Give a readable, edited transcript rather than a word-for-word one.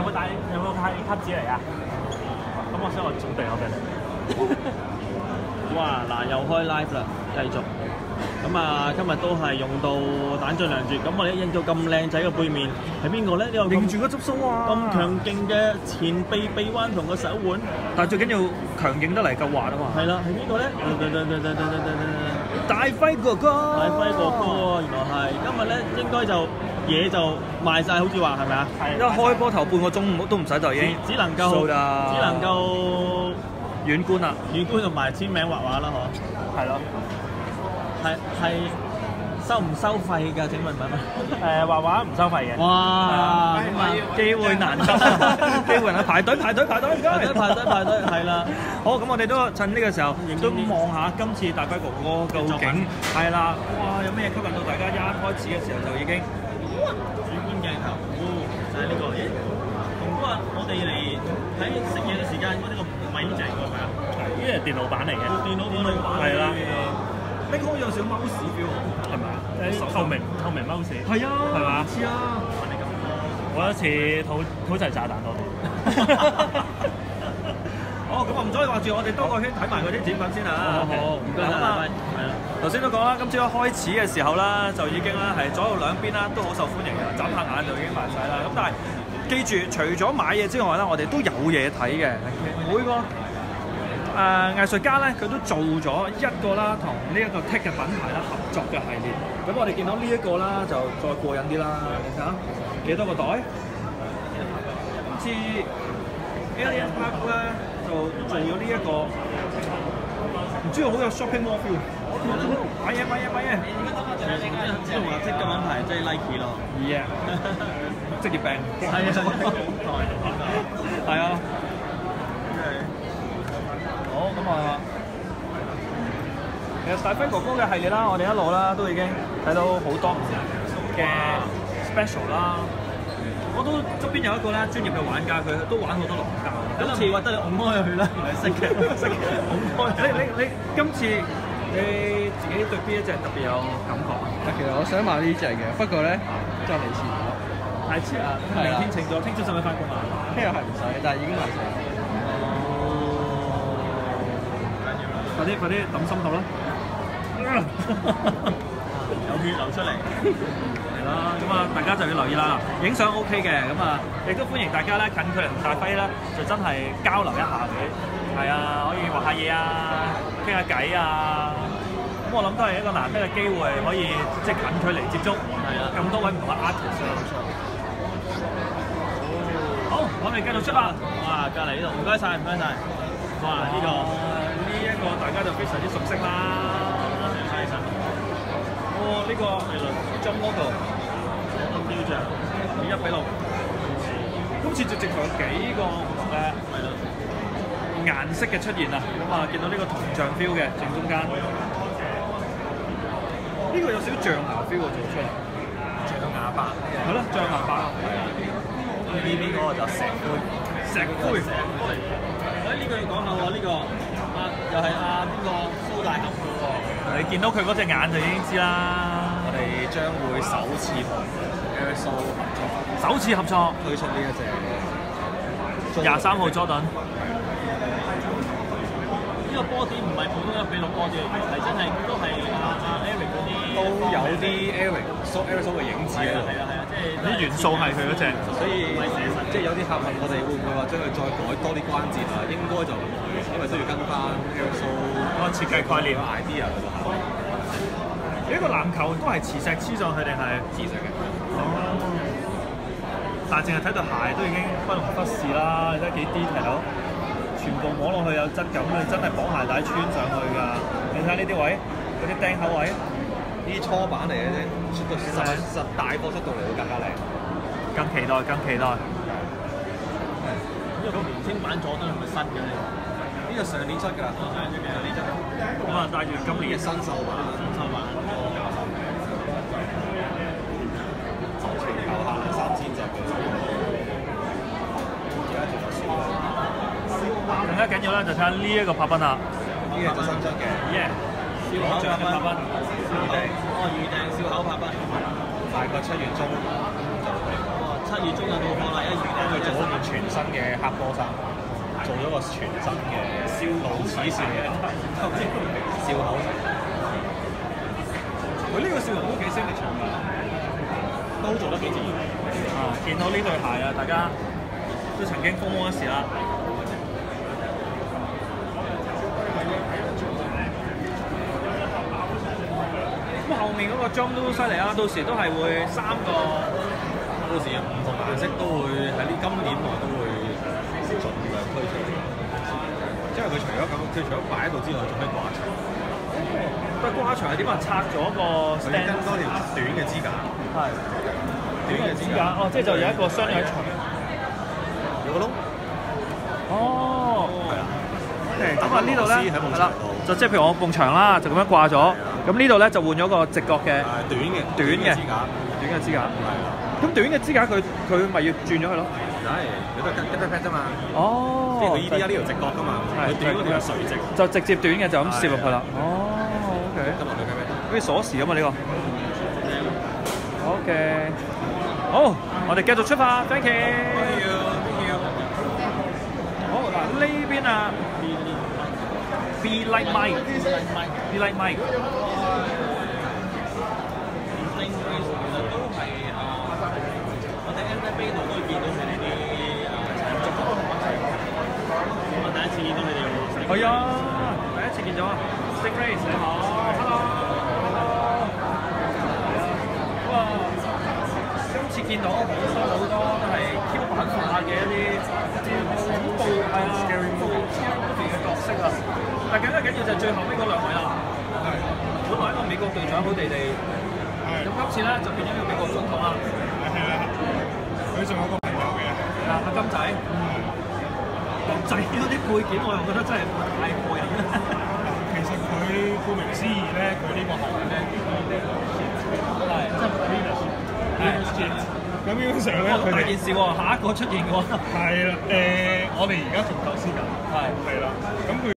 有冇帶卡紙嚟啊？咁我想我準備好俾你。 哇！嗱，又開 live 啦，繼續。咁啊，今日都係用到蛋醬涼絕。咁我哋影到咁靚仔嘅背面係邊個咧？呢個認住個執須啊！ 咁強勁嘅前臂臂彎同個手腕， 但係最緊要強勁得嚟夠滑啊嘛。 係啦，係邊個咧？ 大輝哥哥， 大輝哥哥喎，原來係今日咧應該就嘢就賣晒，好似話係咪啊？ 一開波頭半個鐘都唔使就已經只能夠遠觀啦，遠觀同埋簽名畫畫啦，嗬。 係咯。 係收唔收費㗎？請問問？ 畫畫唔收費嘅。 哇！咁啊， 機會難得，機會難得，排隊， 係啦。 好，咁我哋都趁呢個時候都望下今次大輝哥哥究竟係啦，哇！有咩吸引到大家一開始嘅時候就已經主觀鏡頭，就係呢個。咦？同哥啊，我哋嚟喺食嘢嘅時間，呢個唔係呢隻㗎，係咪啊？ 呢係電腦版嚟嘅。 電腦版係啦。 呢個有少少 mouse feel 係咪啊？ 透明 mouse。 係啊， 係嘛？ 似啊！ 我覺得似土製炸彈多啲。 好，咁啊唔阻你話住，我哋多個圈睇埋嗰啲展品先啊。 好，唔該晒。係啦， 頭先都講啦，今朝一開始嘅時候啦，就已經啦係左右兩邊啦都好受歡迎嘅，眨下眼就已經賣晒啦。咁但係記住，除咗買嘢之外咧，我哋都有嘢睇嘅。每個藝術家咧，佢都做咗一個啦，同呢一個 Tech 嘅品牌啦合作嘅系列。咁我哋見到呢一個啦，就再過癮啲啦。你睇下幾多個袋？今次 Alien Park 咧就做咗呢一個，唔知好有 shopping mall feel。買嘢！ 知道話即嘅品牌即係 Nike 咯。 Yeah， 職業病。係啊。好咁啊，其實大輝哥哥嘅系列啦，我哋一路啦都已經睇到好多嘅 special 啦。我都側邊有一個咧專業嘅玩家，佢都玩好多龍膠。 今次話得你拱開佢啦，原來識嘅，拱開。 你今次你自己對邊一隻特別有感覺啊？ 其實我想買呢隻嘅，不過咧就嚟遲咗， 太遲啦！明天請咗，聽朝使唔使翻工啊？ 聽日係唔使，但係已經賣晒。 快啲抌心口啦！ 有血流出嚟， 係啦，咁啊大家就要留意啦。影相 OK 嘅，咁啊亦都歡迎大家咧近距離同大輝咧就真係交流一下嘅，係啊，可以畫下嘢啊，傾下偈啊。咁我諗都係一個難得嘅機會，可以即係近距離接觸，係啊，咁多位唔同嘅 artist 啊。好，我哋繼續出發。 哇！隔離呢度，唔該晒，唔該晒。哇！呢個大家就非常之熟悉啦。哦，呢個係啦 ，John Logo 雕像，1:6。今次直頭有幾個唔同嘅顏色嘅出現啊！咁啊，見到呢個銅像 feel 嘅正中間，呢個有少少象牙 feel 做出嚟， 象牙白。 係咯，象牙白。 呢邊嗰個就石灰。呢個要講下喎，呢個又係邊個蘇大俠嘅喎。 你見到佢嗰隻眼就已經知啦。 我哋將會首次同 Airsoft 合作， 首次合作推出呢一隻 23號 Jordan。 呢個波點唔係普通1:6波點，係真係都係Eric 嗰啲。 都有啲 Airsoft 嘅影子啊。 係啊，即係啲元素係佢嗰隻， 所以即係有啲客問我哋會唔會話將佢再改多啲關節啊？應該就唔會，因為都要跟翻 Airsoft 嗰個設計概念 idea 嗰度行。 呢個籃球都係磁石黐上去定係磁石嘅？ 哦，但係淨係睇對鞋都已經不容忽視啦！你睇幾 detail，全部摸落去有質感，你真係綁鞋帶穿上去㗎。你睇呢啲位，嗰啲釘口位， 呢啲初版嚟嘅啫，出到實大貨出到嚟會更加靚。 更期待，更期待。 呢個年青版佐敦係咪新嘅呢？ 呢個上年出㗎， 咁啊，帶住今年嘅新手版，全球限量3000隻嘅，而家仲有少。 更加緊要咧，就睇下呢一個拍賓啦。 呢個就新出嘅， 燒烤嘅拍賓， 預訂燒烤拍賓， 大概7月中就 7月中就到貨啦，一預訂佢早一年嘅黑波衫，做咗個全新嘅露齒笑口。 佢呢個笑容都幾聲力場㗎， 都做得幾自然。 啊！見到呢對鞋啊，大家都曾經風魔一時啦。咁後面嗰個 jump 都犀利啦，到時都係會3個， 到時唔同顏色都會喺呢今年內都會盡量推出，因為佢除咗擺喺度之外，仲可以掛牆。 不過掛牆係點啊？拆咗個佢跟多條短嘅支架， 係短嘅支架， 哦，即係就有一個雙人牆。 有個窿。 哦， 係啦。 咁啊呢度咧喺埲係啦，就即係譬如我埲牆啦，就咁樣掛咗。咁呢度咧就換咗個直角嘅短嘅支架， 短嘅支架。 係啦。 咁短嘅支架佢咪要轉咗佢咯？ 係，佢都係跟 pat 啫嘛。 哦， 即係佢依家呢條直角㗎嘛，佢短嗰條係垂直， 就直接短嘅就咁攝入去啦。哦 ，OK， 跟落去 pat pat。 好似鎖匙咁啊呢個。OK，好，我哋繼續出發 ，thank you。好嗱，呢邊啊 ，Be like Mike，Be like Mike。 我哋 NBA 度都會見到佢哋啲我第一次見到佢哋喎。 係啊，第一次見咗啊 ，Stingrays 你好 ，hello。哇，今次見到好多都係 Q 版化嘅一啲恐怖係啊，恐怖嘅角色啊。但更加緊要就係最後尾嗰2位啦。本來一個美國隊長好地地，咁今次咧就變咗一個美國總統啦。 係啦，佢仲有個朋友嘅。 係啦，阿金仔。金仔嗰啲配件我又覺得真係太過癮啦。 其實佢顧名思義咧，佢呢個行業咧係即係 leadership。咁基本上咧，佢哋大件事喎，下一個出現喎。 係啦，我哋而家仲構思緊。係啦，咁佢。